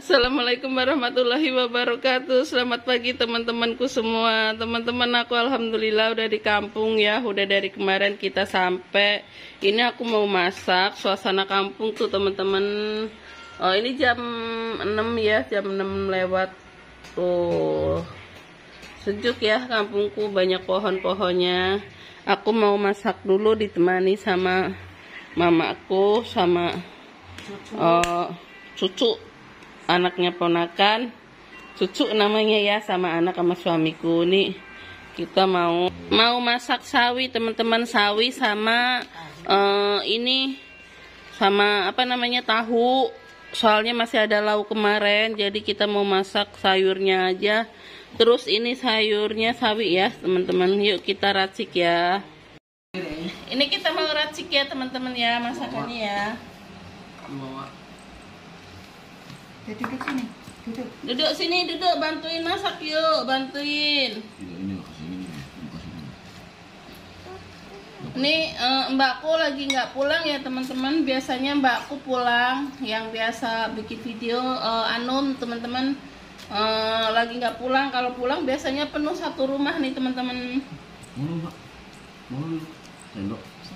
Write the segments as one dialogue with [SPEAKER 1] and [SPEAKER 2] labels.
[SPEAKER 1] Assalamualaikum warahmatullahi wabarakatuh. Selamat pagi teman-temanku semua. Teman-teman aku alhamdulillah udah di kampung ya. Udah dari kemarin kita sampai. Ini aku mau masak. Suasana kampung tuh teman-teman. Oh ini jam 6 ya. Jam 6 lewat. Tuh sejuk ya kampungku. Banyak pohon-pohonnya. Aku mau masak dulu ditemani sama mamaku sama cucu, anaknya ponakan, cucu namanya ya, sama anak sama suamiku. Nih kita mau masak sawi teman-teman, sawi sama ini sama apa namanya, tahu. Soalnya masih ada lauk kemarin, jadi kita mau masak sayurnya aja. Terus ini sayurnya sawi ya teman-teman. Yuk kita racik ya. Ini kita mau racik ya teman-teman ya, masakannya ya.
[SPEAKER 2] Duduk sini, duduk.
[SPEAKER 1] Duduk sini, duduk, bantuin masak yuk, bantuin. Ini mbakku lagi nggak pulang ya teman-teman. Biasanya mbakku pulang, yang biasa bikin video Anum teman-teman, lagi nggak pulang. Kalau pulang biasanya penuh satu rumah nih teman-teman.
[SPEAKER 3] Sendok.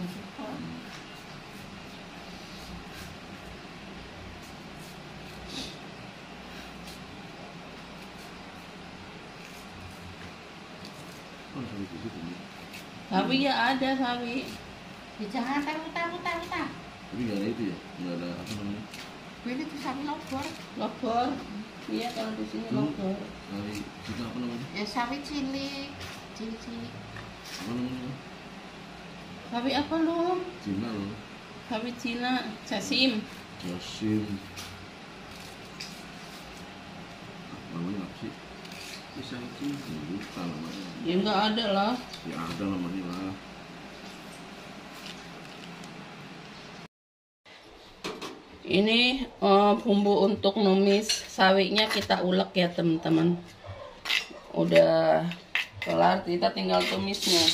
[SPEAKER 1] Sawi ya ada sawi.
[SPEAKER 2] Ya jangan taruh.
[SPEAKER 3] Tapi nggak ada itu ya, nggak ada apa namanya?
[SPEAKER 2] Ini tuh sawi lobor.
[SPEAKER 1] Lobor. Iya kalau di sini lobor.
[SPEAKER 3] Sawi kita apa namanya?
[SPEAKER 2] Ya sawi cilik.
[SPEAKER 3] Apa namanya?
[SPEAKER 1] Sawi apa lu?
[SPEAKER 3] Cina loh.
[SPEAKER 1] Sawi Cina, jasim.
[SPEAKER 3] Jasim. Namanya apa sih? Bisa itu lupa namanya.
[SPEAKER 1] Ya nggak ada lah.
[SPEAKER 3] Ya ada namanya lah.
[SPEAKER 1] Ini bumbu untuk numis sawinya kita ulek ya teman-teman. Udah kelar, kita tinggal tumisnya.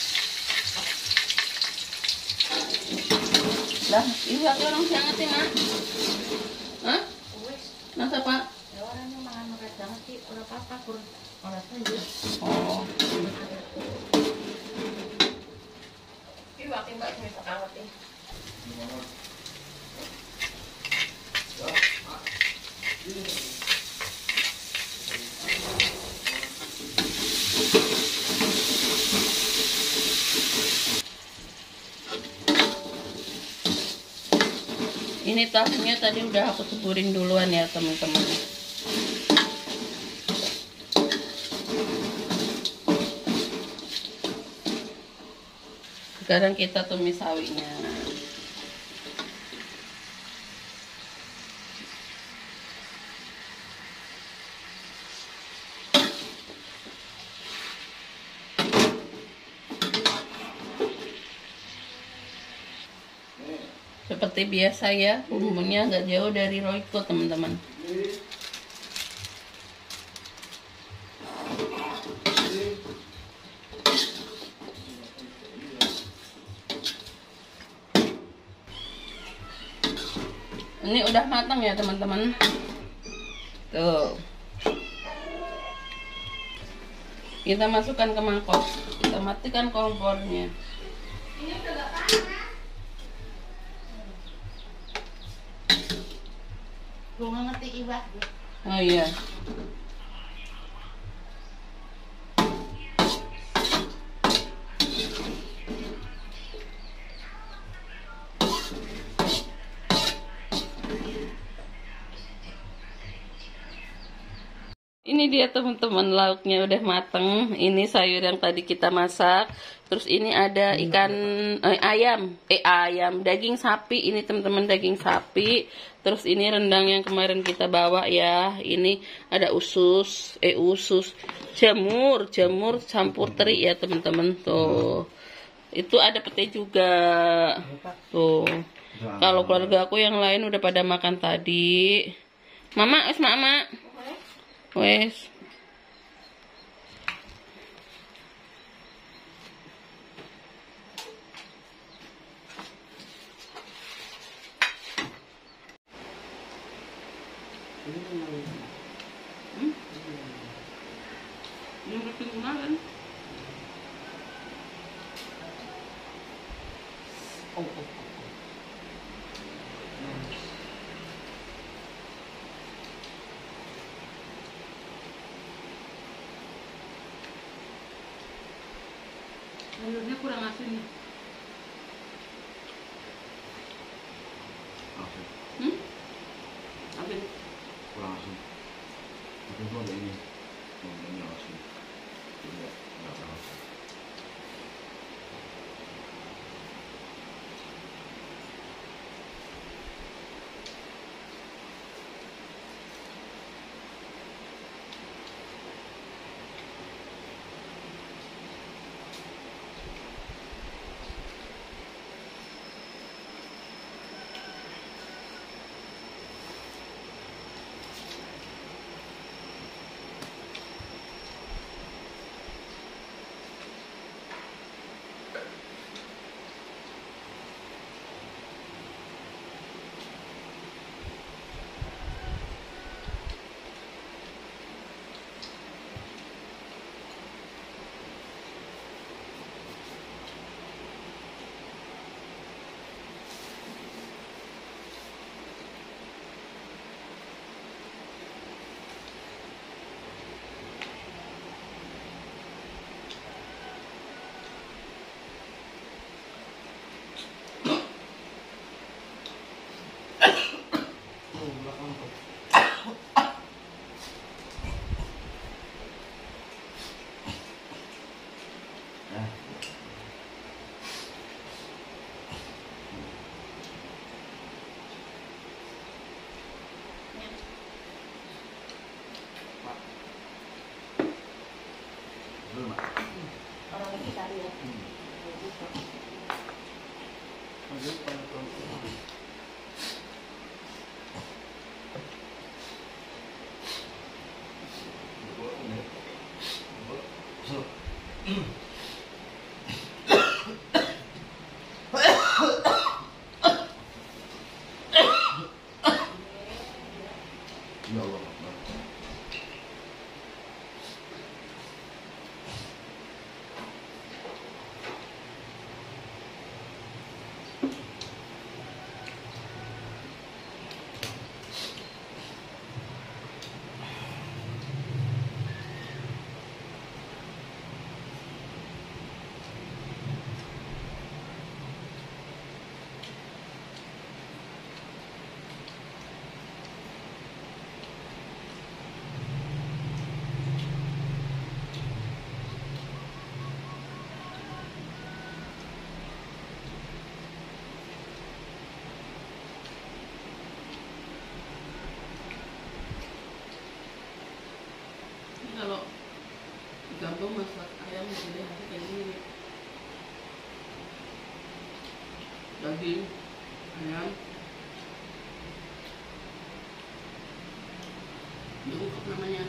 [SPEAKER 1] Lah, ibu aku orang siangetin ah. Hah? Nasa pak?
[SPEAKER 2] Ya orangnya makan makan banget sih, orang apa kurang orang saja.
[SPEAKER 1] Oh.
[SPEAKER 2] Ibu akan mbak minta kawat ya.
[SPEAKER 1] Ini tahunya tadi udah aku ceburin duluan ya teman-teman. Sekarang kita tumis sawinya. Seperti biasa ya, bumbunya nggak jauh dari Royco teman-teman. Ini udah matang ya teman-teman. Tuh. Kita masukkan ke mangkok. Kita matikan kompornya. Ini udah gak panas.
[SPEAKER 2] Gue nggak ngerti iwak.
[SPEAKER 1] Oh iya. Ini dia teman-teman, lauknya udah mateng. Ini sayur yang tadi kita masak. Terus ini ada ikan ayam, daging sapi. Ini teman-teman daging sapi. Terus ini rendang yang kemarin kita bawa ya. Ini ada usus, jamur campur teri ya teman-teman. Tuh. Itu ada pete juga. Tuh. Kalau keluarga aku yang lain udah pada makan tadi. Mama. Wes. Hmm? Yung rating kemarin. Sayurnya kurang asin nih.
[SPEAKER 3] Asin.
[SPEAKER 1] Hmm? Asin.
[SPEAKER 3] Kurang asin. Tapi itu ada ini. Ini asin. Jadi nggak terlalu asin.
[SPEAKER 2] Orang itu tadi ya.
[SPEAKER 3] Ya Allah.
[SPEAKER 1] Kalau digabung masak ayam jadi nanti kayak gini. Daging, ayam, diungkep namanya.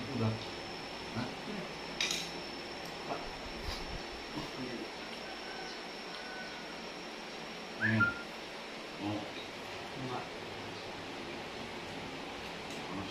[SPEAKER 3] Udah. Hah? Pak. Pengen. Mau.
[SPEAKER 4] Enggak.
[SPEAKER 3] Panas.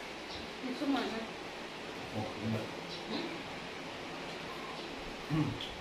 [SPEAKER 1] Itu mana?
[SPEAKER 3] Oh, enggak.